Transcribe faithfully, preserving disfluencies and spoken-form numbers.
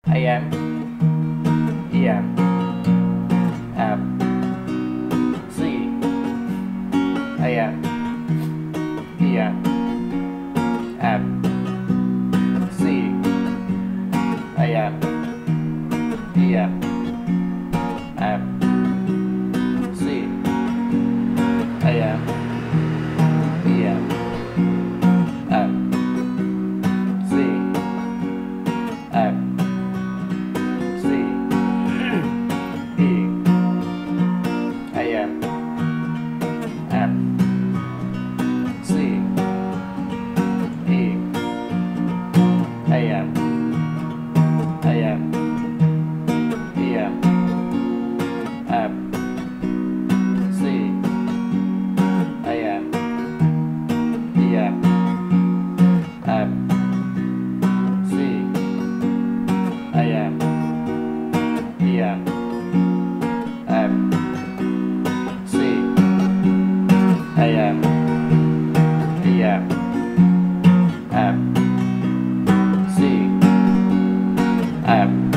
A M, E M, F, C, A M, E M, F, C, A M, E M, F, C, A M, E M, F, C, F, C, E, A M, F, C, E, A M, A M, E M, F, C, A M, E M, F, C, A M, E M, F, C, A M, E M, F, C, F,